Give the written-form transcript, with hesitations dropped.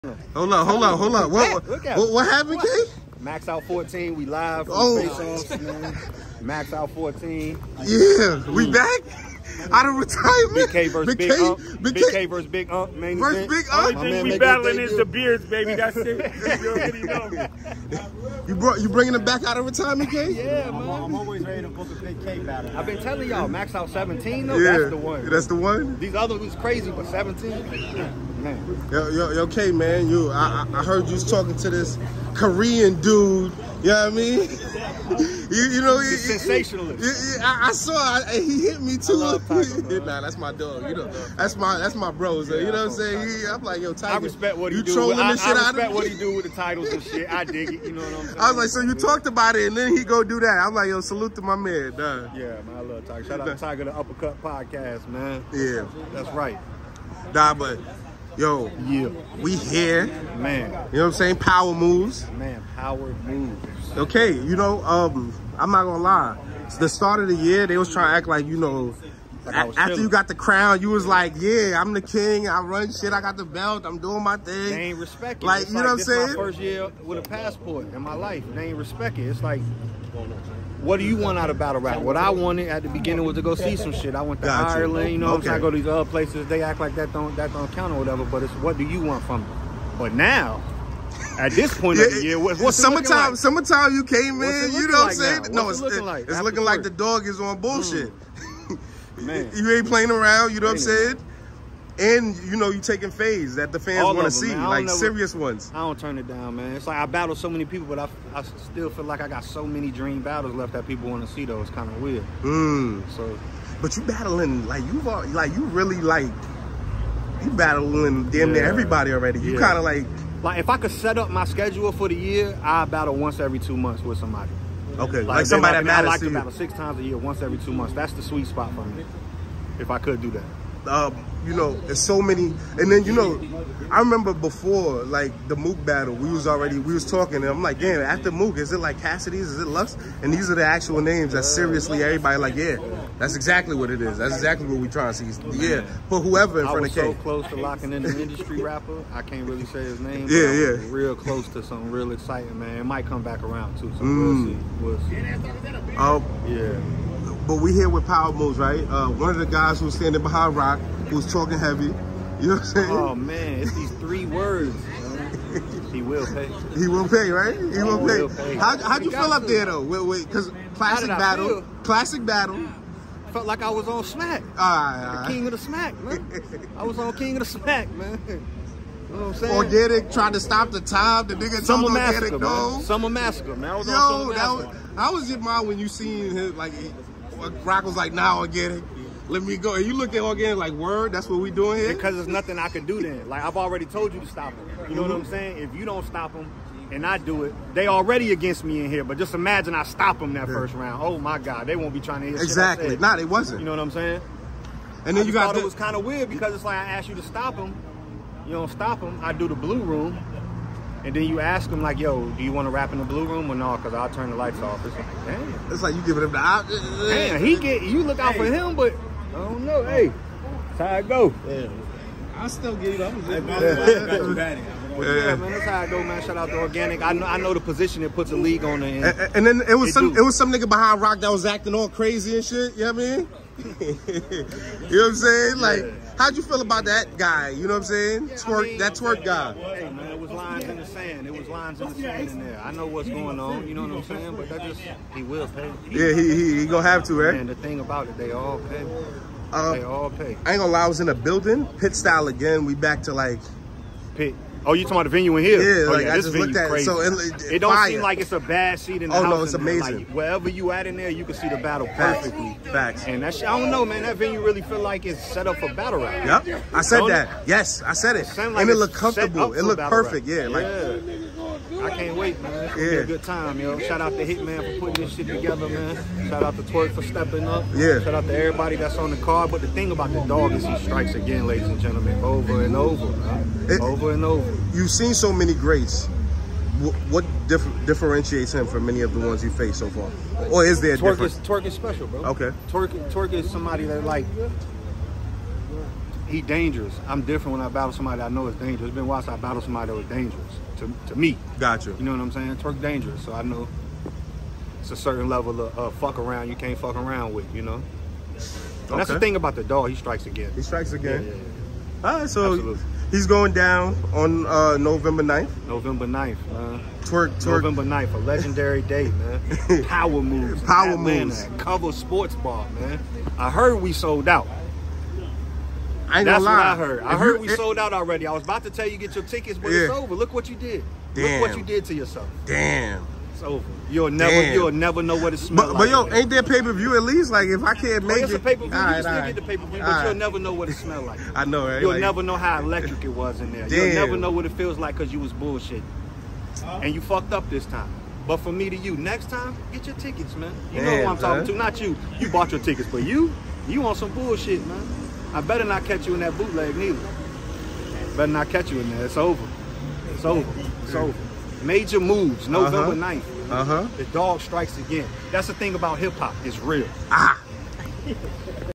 Hold up. What happened, K? Max Out 14, we live. Face-offs, man. Max Out 14. Yeah, we back out of retirement. Big K versus Big Ump. Big K versus Big Ump. Main versus event. Big Ump. Only thing we battling is the beards, baby. That's it. You already know. You bringing them back out of retirement, K? Yeah, man. I'm always ready to book a Big K battle. I've been telling y'all, Max Out 17, though, Yeah, that's the one. That's the one? These others was crazy, but 17, man. Yo, K, man, I heard you was talking to this Korean dude. You know what I mean? you know, He's sensationalist. I saw. He hit me too. I love Tiger, nah, that's my dog. You know, that's my bro. So, you know what I'm saying? I'm like, yo, Tiger. I respect what he you do. trolling I this shit out of respect me? what he do with the titles and shit. I dig it. You know what I'm saying? I was like, so you talked about it, and then he go do that. I'm like, yo, salute to my man. Nah. Yeah, man, I love Tiger. Shout out to Tiger, the Uppercut Podcast, man. Yeah. That's right. Nah, but yo, Yeah, we here. man. You know what I'm saying? Power moves. Man, power moves. Okay, you know, I'm not gonna lie. It's the start of the year, they was trying to act like, you know, Like I was after chilling. you got the crown, you was like, yeah, I'm the king, I run shit, I got the belt, I'm doing my thing. They ain't respect it. Like, It's you know what I'm this saying? my first year with a passport in my life. They ain't respect it. It's like, what do you want out of battle rap? What I wanted at the beginning was to go see some shit. I went to Gotcha. Ireland, you know what I'm saying? I Okay. go to these other places, they act like that don't count or whatever, but it's what do you want from me? But now, at this point of the year, what's it looking like? Summertime you came What's it in, you looking know what I'm like saying? now? No, What's it looking like it's after looking like work? the dog is on bullshit. Man. You ain't playing around, you know what I'm Ain't saying? And, you know, you taking phase that the fans All want to of them, see, man. I don't like never- serious ones. I don't turn it down, man. It's like I battle so many people, but I still feel like I got so many dream battles left that people want to see, though. It's kind of weird. So, But you battling, like, you really, like, you battling damn near Yeah. everybody already. You Yeah. kind of like, if I could set up my schedule for the year, I battle once every 2 months with somebody. okay, Like like somebody that I matters like to to you. battle 6 times a year, once every 2 months. That's the sweet spot for me, if I could do that. You know, there's so many, and then, you know, I remember before, like, the Mook battle, we was talking, and I'm like, damn, after Mook, is it like Cassidy's, is it Lux? And these are the actual names that seriously everybody like, yeah, that's exactly what it is. That's exactly what we trying to see. Yeah, put whoever in I front was of K. so close to locking in an industry rapper. I can't really say his name. Yeah, but I was yeah. real close to something real exciting, man. It might come back around, too, so we'll see. Yeah. But we here with Power Moves, right? One of the guys who's standing behind Rock, who's talking heavy. You know what I'm saying? Oh, man, it's these 3 words, man. He will pay. He will pay, right? He will will pay. pay. How'd you He feel got up to. there though? Because classic did I battle, feel? classic battle. Felt like I was on Smack. Alright. King of the Smack, man. I was on King of the Smack, man. You know what I'm saying? Organic tried to stop the time. The nigga Summer told Massacre, Organic man. no. Summer Massacre, man. I was on Yo, Summer Massacre. how was your mind when you seen him like Rock was like, nah, Organic, let me go. And you look at Organic like, word, that's what we doing here? Because there's nothing I can do then. Like, I've already told you to stop him. You know what I'm saying? If you don't stop him and I do it, they already against me in here. But just imagine I stop them that first round. Oh, my God. They won't be trying to hear Exactly. shit I said. Nah, they wasn't. You know what I'm saying? And then I you just got thought the, it was kind of weird because it's like I asked you to stop him. You don't stop him. I do the blue room. And then you ask him, like, yo, do you want to rap in the blue room or no? Because I'll turn the lights off. It's like, damn. it's like you giving him the Damn, you look out for him, but I don't know. Hey, that's how it go. I still get it. I'm just Yeah, man, that's how I go, man. Shout out to Organic. I know the position it puts a league on there. And then it was They do. some nigga behind Rock that was acting all crazy and shit. You know what I mean? You know what I'm saying? Like, how'd you feel about that guy? You know what I'm saying? That twerk guy. Hey, man, it was lines in the sand. It was lines in the sand in there. I know what's going on. You know what I'm saying? But that just, he will pay. Yeah, he gonna have to, right? And the thing about it, they all pay. They all pay. I ain't gonna lie, I was in a building, pit style again. We back to like, Pit. Oh, you talking about the venue in here? Yeah, oh, like, I this just venue's looked at it. crazy. So it don't fire. seem like it's a bad seat in the Oh, house. no, it's in there. amazing. Like, wherever you at in there, you can see the battle Facts. perfectly. Facts. And that shit, I don't know, man. That venue really feel like it's set up for battle rap. Yep, I said Don't that. Yes, I said it. Sound like And it it's looked set comfortable. up It for looked battle perfect. rap. Yeah, like I can't wait, man. It's gonna be Yeah. a good time, yo. Shout out to Hitman for putting this shit together, man. Shout out to Twerk for stepping up. Yeah. Shout out to everybody that's on the card. But the thing about the dog is he strikes again, ladies and gentlemen, over and over, man. Over and over. you've seen so many greats. What differentiates him from many of the ones you faced so far? Or is there a difference? Twerk is special, bro. Okay. Twerk is somebody that, like, he dangerous. I'm different when I battle somebody I know is dangerous. It's been a while since I battled somebody that was dangerous to me. Gotcha. You know what I'm saying? Twerk dangerous, so I know it's a certain level of fuck around you can't fuck around with, you know? And that's the thing about the dog, he strikes again. He strikes again. Yeah. All right, so Absolutely. he's going down on November 9th. November 9th, man. Twerk. November 9th, a legendary day, man. Power moves. Power Atlanta, moves. Cover Sports Bar, man. I heard we sold out. I ain't That's gonna lie. what I heard. I heard we sold out already. I was about to tell you get your tickets, but it's over. Look what you did. Damn. Look what you did to yourself. Damn. It's over. You'll never know what it smells like. But yo, ain't there pay-per-view at least? Like if I can't make it's it, a pay-per-view. all You right, still all right. get the pay-per-view, but All right. you'll never know what it smelled like. I know, right? You'll Like, never know how electric it was in there. Damn. You'll never know what it feels like because you was bullshitting. And you fucked up this time. But for me to you, next time, get your tickets, man. You know who I'm talking to. Not you. You bought your tickets, but you on some bullshit, man. I better not catch you in that bootleg neither. Better not catch you in there. It's over. It's over. It's over. Major moves, November 9th. The dog strikes again. That's the thing about hip hop. It's real.